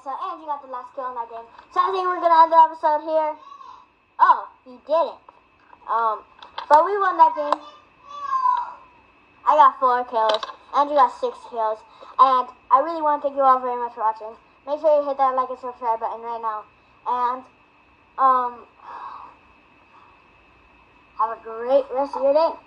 so Andrew got the last kill in that game. So I think we're going to end the episode here. Oh, he didn't. But we won that game. I got 4 kills. Andrew got 6 kills. And I really want to thank you all very much for watching. Make sure you hit that like and subscribe button right now. And, have a great rest of your day.